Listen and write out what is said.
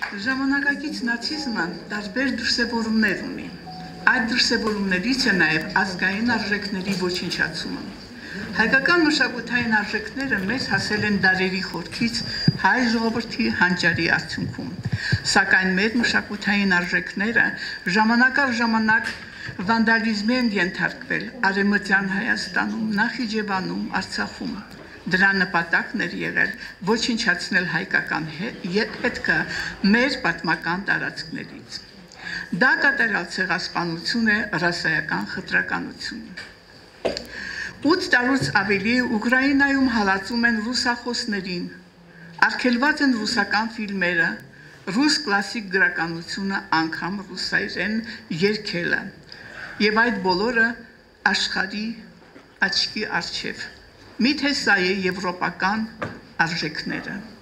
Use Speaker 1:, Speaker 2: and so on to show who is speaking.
Speaker 1: Ժամանակակից նացիզմը տարբեր դրսևորումներ ունի։ Այդ դրսևորումներից է նաև ազգային արժեքների ոչնչացումը։ Հայկական մշակութային արժեքները մեզ հասել են դարերի խորքից հայ ժողովրդի հանճարի արդյունքում, սակայն մեր մշակութային արժեքները ժամանակ առ ժամանակ վանդալիզմի են ենթարկվել Արևմտյան Հայաստանում, Նախիջևանում, Արցախում։ Դրա նպատակն էր եղել ոչնչացնել հայկական հետքը մեր պատմական տարածքներից։ Դա կատարյալ ցեղասպանություն է, ռասայական խտրականություն։ 8 տարուց ավելի Ուկրաինայում հալածում են ռուսախոսներին, արգելված են ռուսական ֆիլմերը, ռուս կլասիկ գրականությունը, անգամ ռուսերեն երգելը, եւ այդ բոլորը աշխարհի աչքի առջև։ Միթե սա է եվրոպական արժեքները։